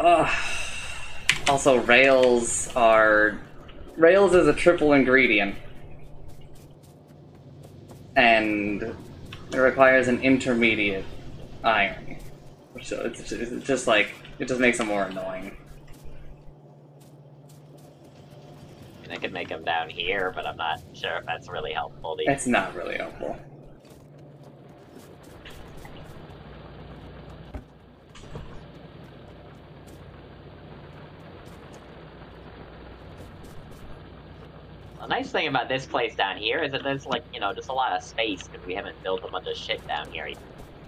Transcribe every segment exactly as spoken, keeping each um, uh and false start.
Uh, also, rails are... Rails is a triple ingredient. And it requires an intermediate iron. So it's just, it's just like, it just makes them more annoying. I could make them down here, but I'm not sure if that's really helpful to you. It's not really helpful. The nice thing about this place down here is that there's, like, you know, just a lot of space because we haven't built a bunch of shit down here yet.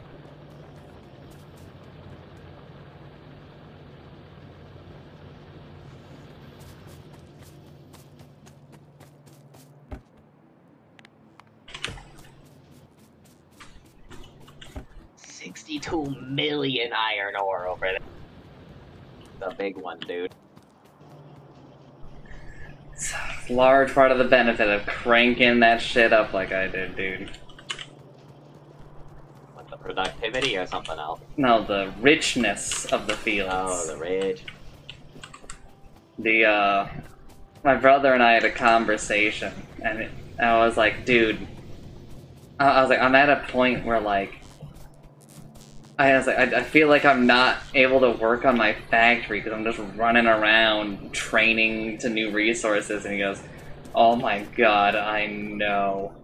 sixty-two million iron ore over there. It's a big one, dude. It's a large part of the benefit of cranking that shit up like I did, dude. What, the productivity or something else? No, the richness of the fields. Oh, the rich. The, uh... My brother and I had a conversation, and it, I was like, dude... I, I was like, I'm at a point where, like... I was like, I, I feel like I'm not able to work on my factory because I'm just running around training to new resources. And he goes, oh my god, I know.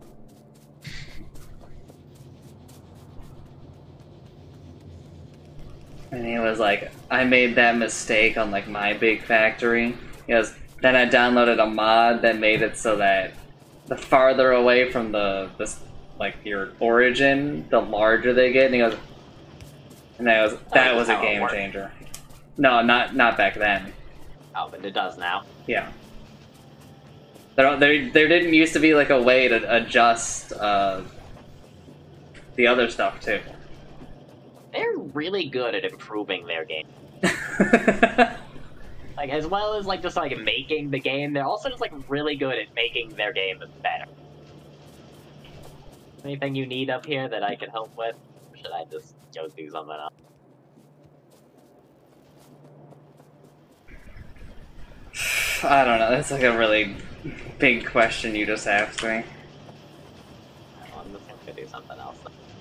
And he was like, I made that mistake on like my big factory. He goes, then I downloaded a mod that made it so that the farther away from the, this, like your origin, the larger they get. And he goes, And that was that was a game changer. No, not not back then. Oh, but it does now. Yeah. There there there didn't used to be like a way to adjust uh, the other stuff too. They're really good at improving their game. Like, as well as like just like making the game, they're also just like really good at making their game better. Anything you need up here that I can help with? Or should I just go do something else? I don't know. That's like a really big question you just asked me. Well, I'm just gonna do something else.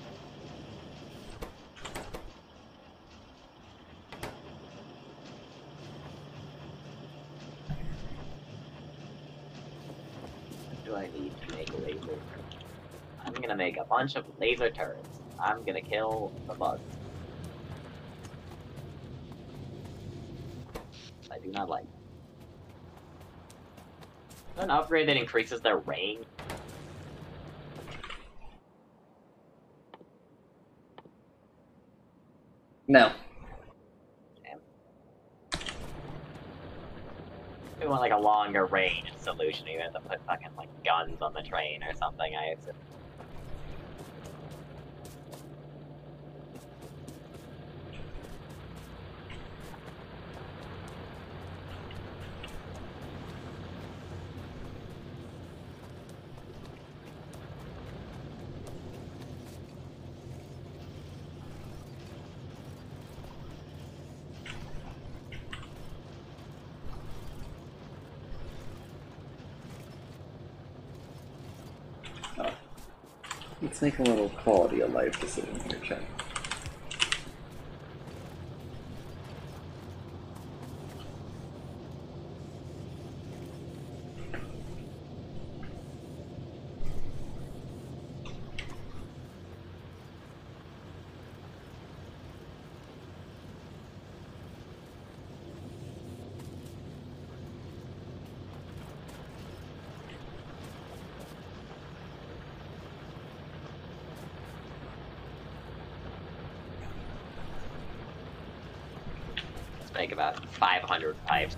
What do I need to make a laser? I'm gonna make a bunch of laser turrets. I'm gonna kill the bugs. I do not like. An upgrade that increases their range. No. Damn. We want like a longer range solution. You have to put fucking like guns on the train or something. I assume. Let's make a little quality of life decision here, chat. Make about five hundred pipes.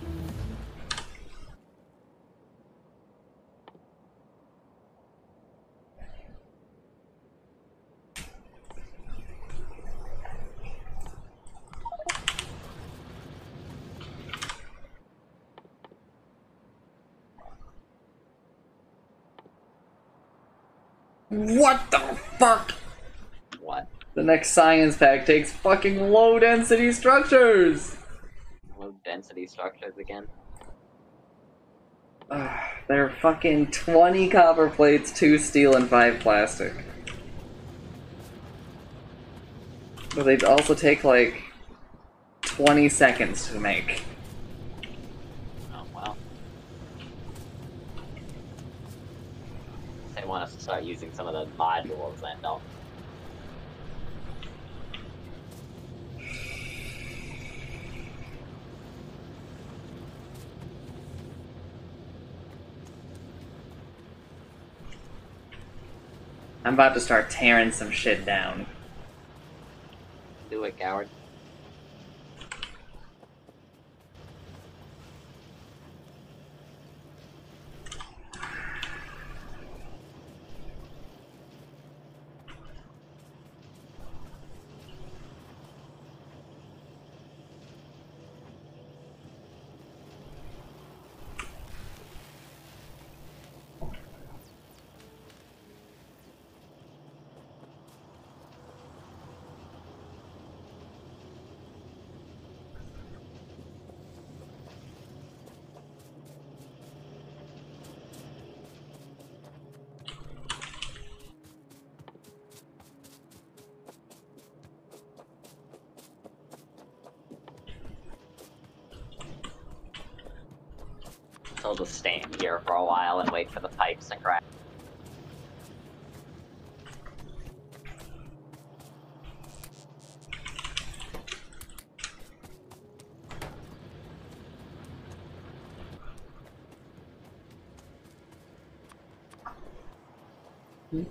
What the fuck? What? The next science pack takes fucking low density structures! density structures again? Uh, they're fucking twenty copper plates, two steel, and five plastic. But they also take like twenty seconds to make. Oh, well. They want us to start using some of the modules then, don't I'm about to start tearing some shit down. do it, coward. So I'll just stand here for a while and wait for the pipes to crack. Hmm?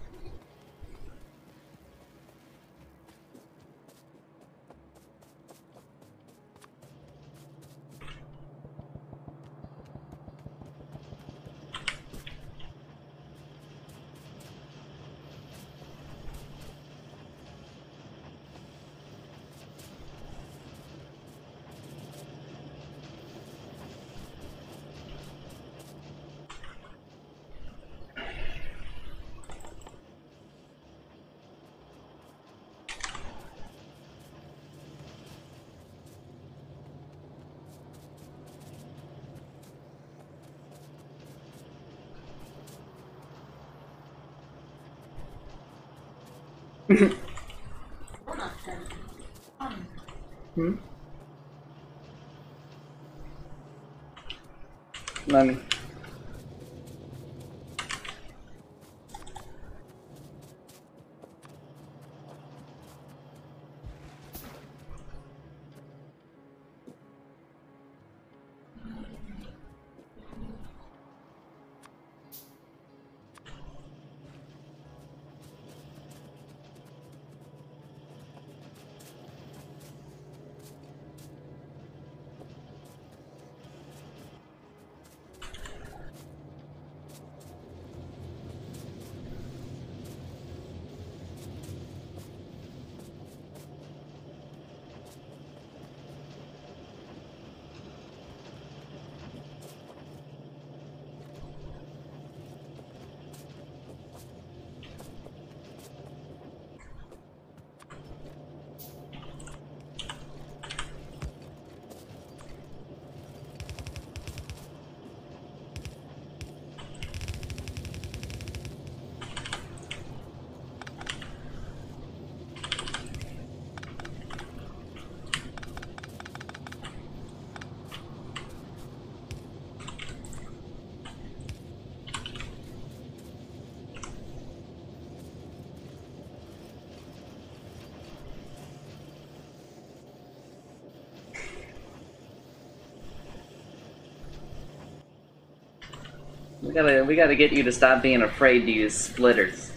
Hmm? Nani? We gotta, we gotta get you to stop being afraid to use splitters.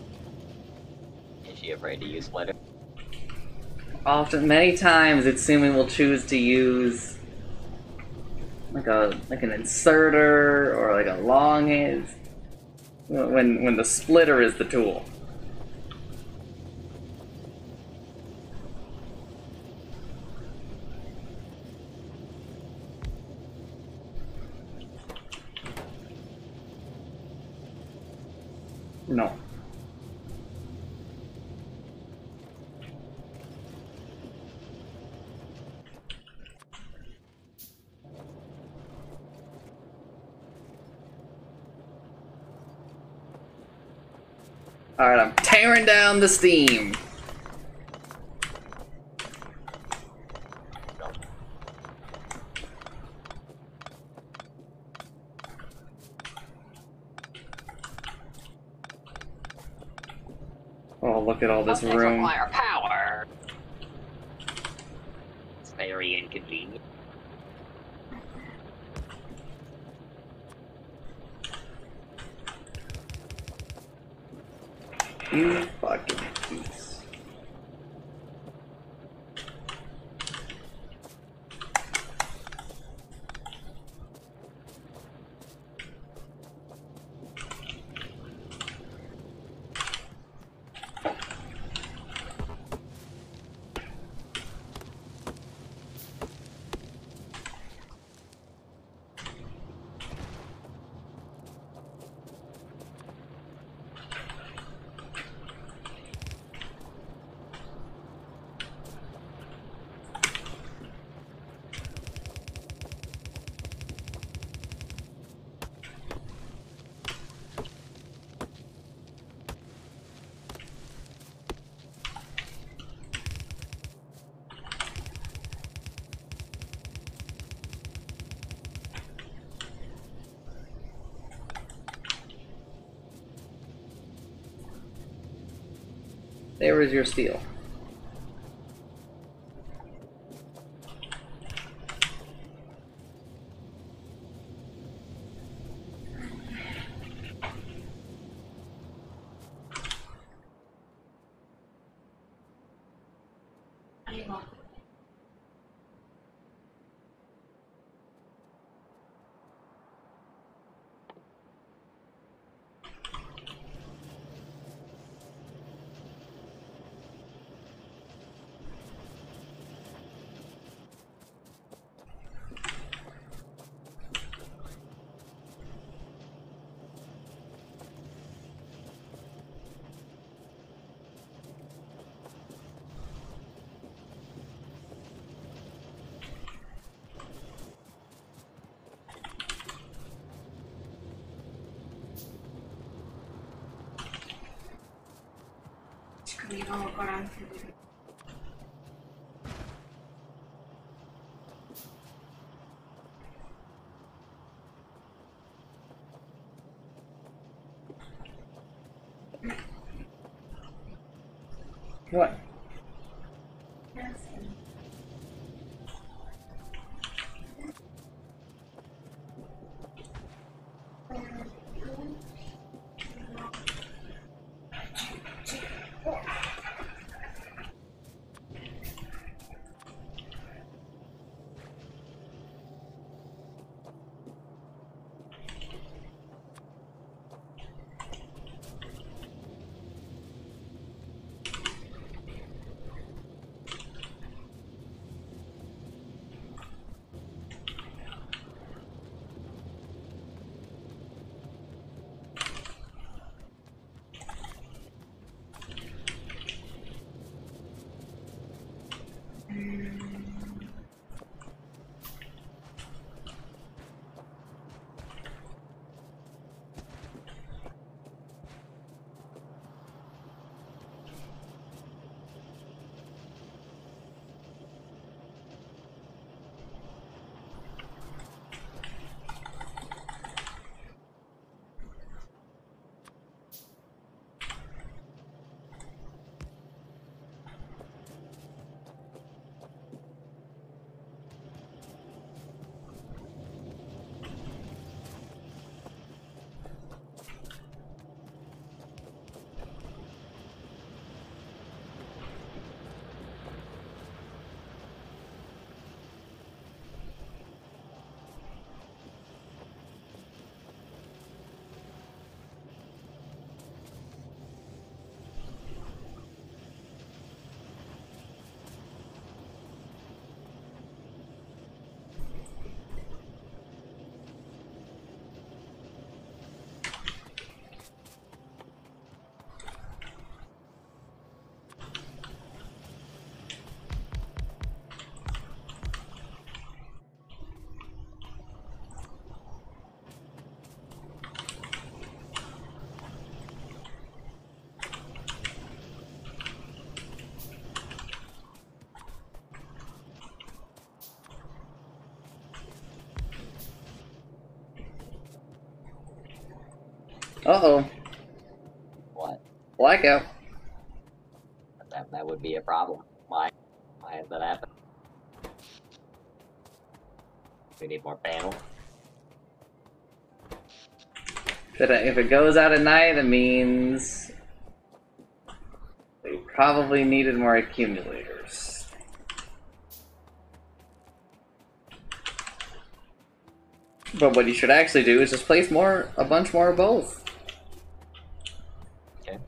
Is she afraid to use splitter? Often, many times, Utsumi will choose to use like a like an inserter or like a long hand when when the splitter is the tool. No. Alright, I'm tearing down the steam. Oh, look at all this Objects room. require power. It's very inconvenient. You fucking piece. There is your steel. What? Uh-oh. What? Blackout. That, that would be a problem. Why? Why has that happened? We need more panels. If it, if it goes out at night, it means we probably needed more accumulators. But what you should actually do is just place more, a bunch more of both. Okay.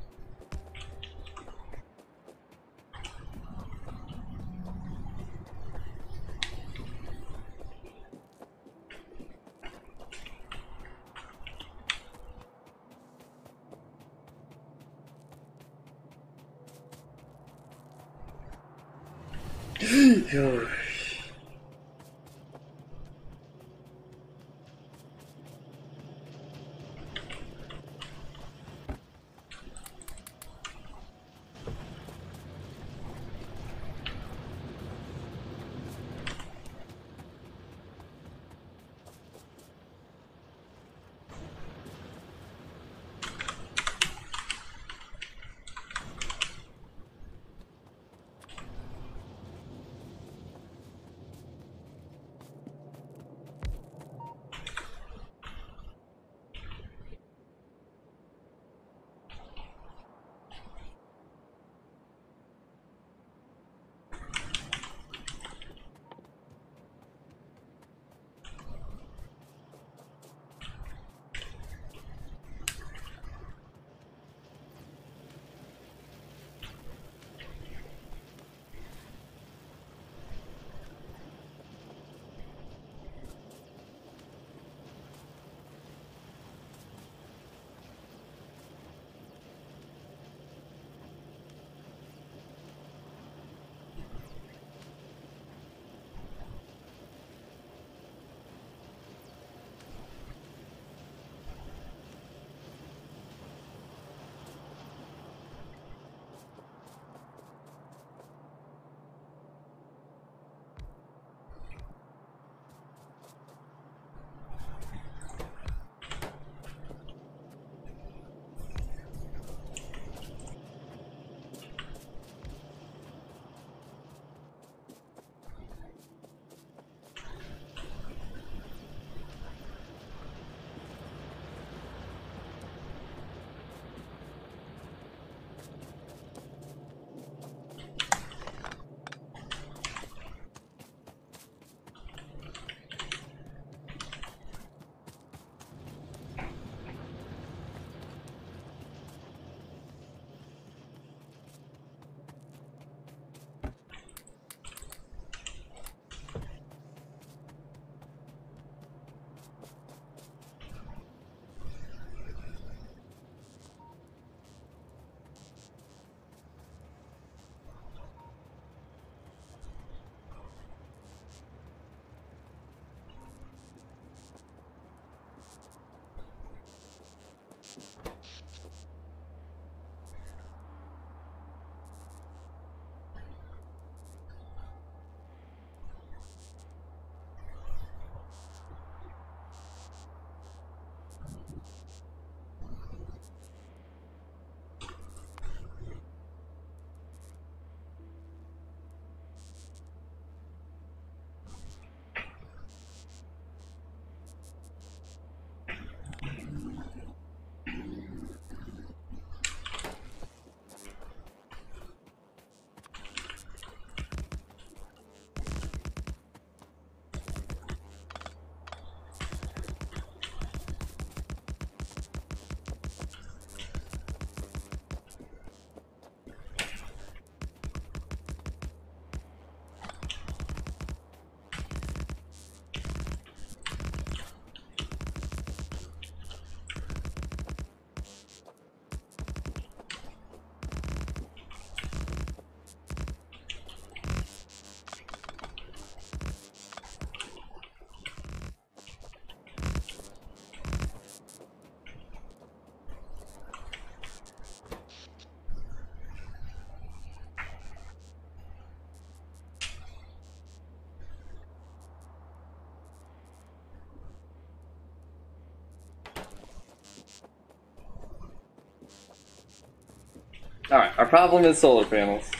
problem is solar panels.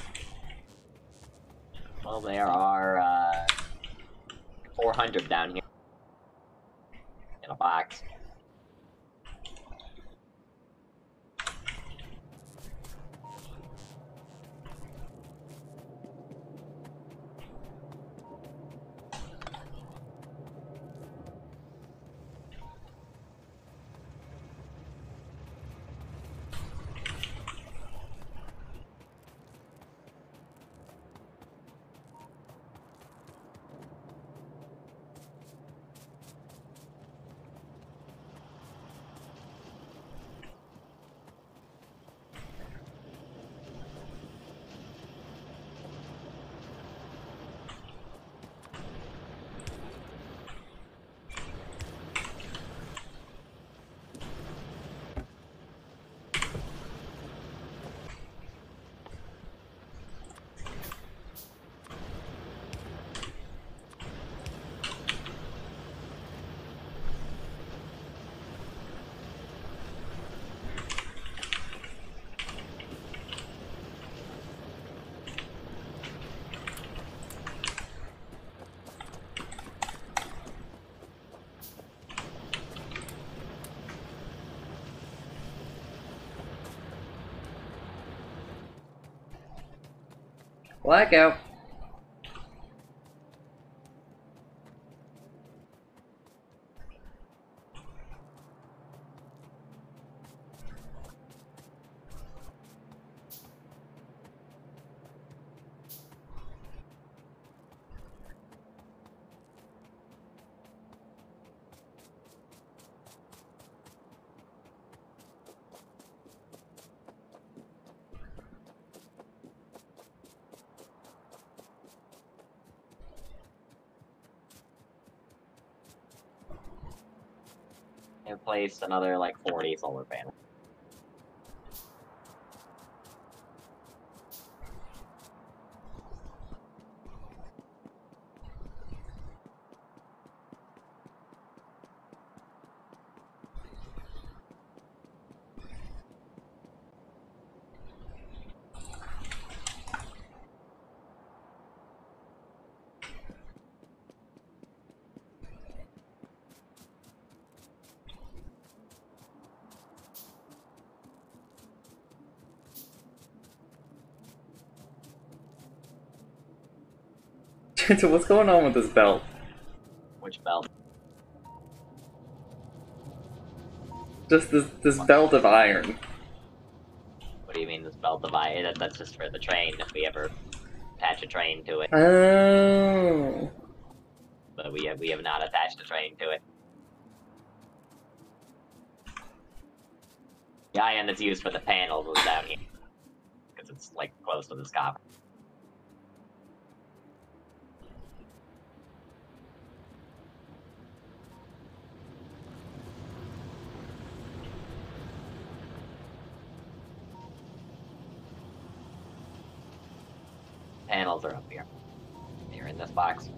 Well, there are uh, four hundred down here in a box. Blackout. And placed another like forty solar panels. So what's going on with this belt? Which belt? Just this this belt of iron. What do you mean this belt of iron? That, that's just for the train, if we ever attach a train to it. Oh. But we have, we have not attached a train to it. The iron that's used for the panels is down here. Because it's, like, close to this copper. Panels are up here. Here in this box.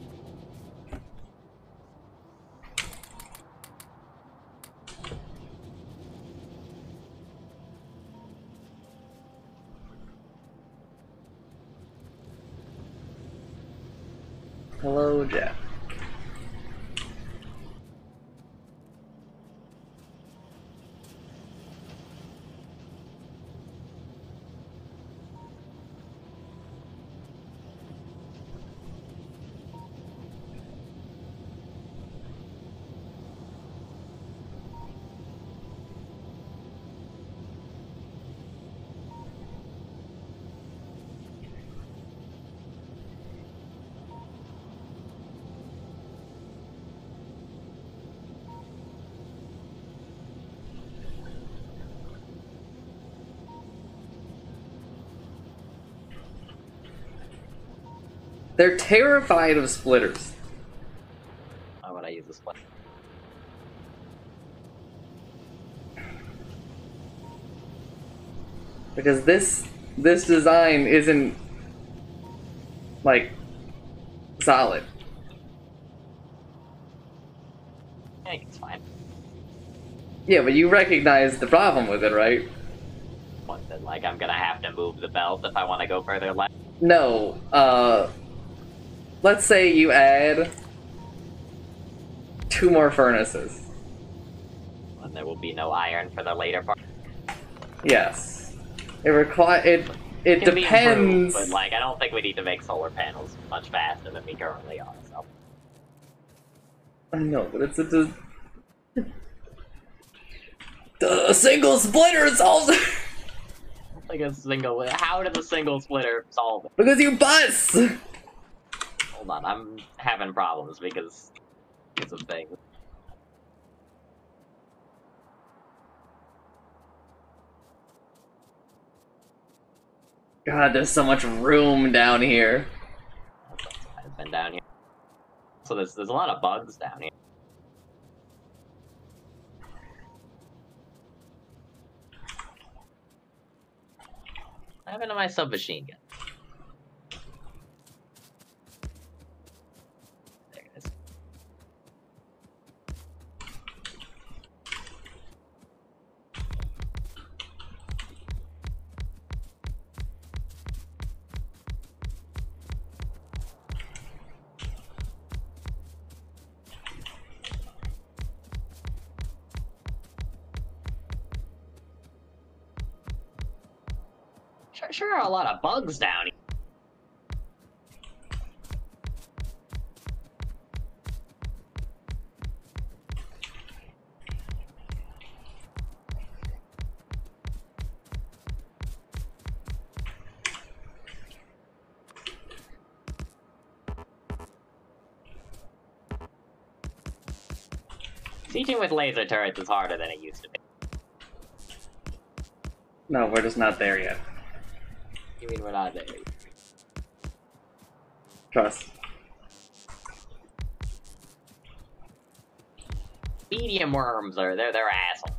Hello, Jeff. They're terrified of splitters. Why would I use a split? Because this this design isn't like solid. I think it's fine. Yeah, but you recognize the problem with it, right? point that, like, I'm gonna have to move the belt if I want to go further left? No, uh... let's say you add... two more furnaces. And there will be no iron for the later part. Yes. It require it. It Can be improved, depends. but like I don't think we need to make solar panels much faster than we currently are. So I know, but it's a. The, the single splitter solves it like a single. How did the single splitter solve it? because you bust. Hold on, I'm having problems because because of things. God, there's so much room down here. I've been down here, so there's there's a lot of bugs down here. What happened to my submachine gun? There it is. Sure, sure are a lot of bugs down here. Sieging with laser turrets is harder than it used to be. No, we're just not there yet. You mean we're not there? Trust. Medium worms are they're they're assholes.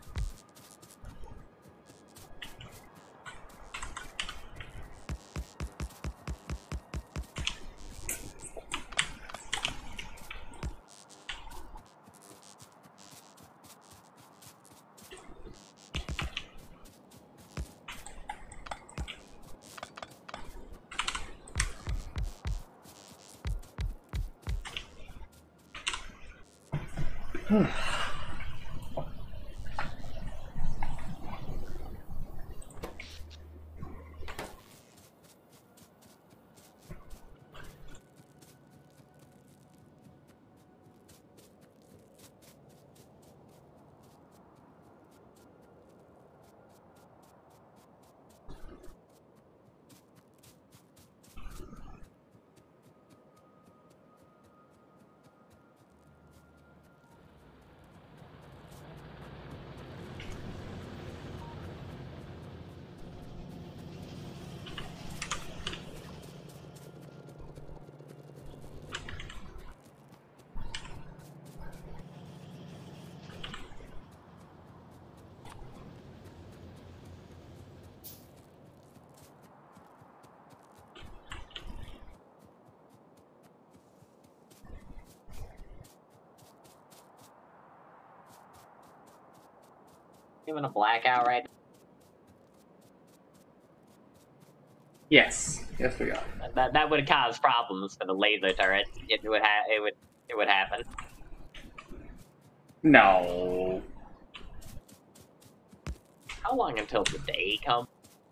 Given a blackout right Yes. Yes, we are. now. That that would cause problems for the laser turret. It would ha it would it would happen. No. How long until the day comes?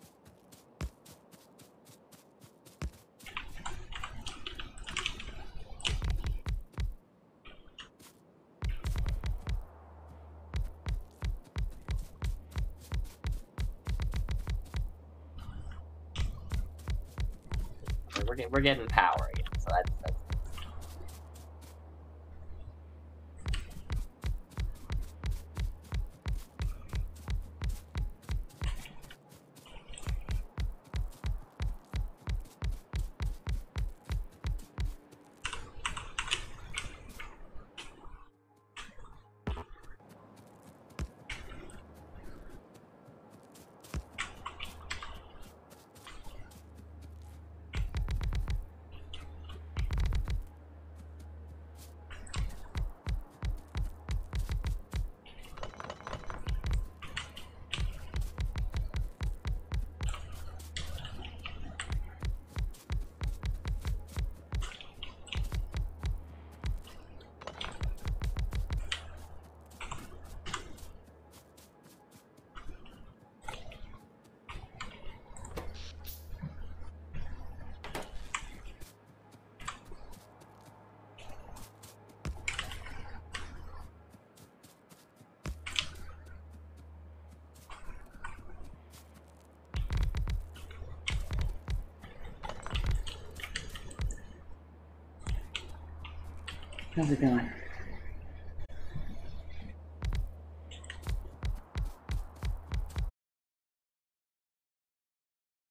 We're getting, we're getting power again, so that's, that's How's it going?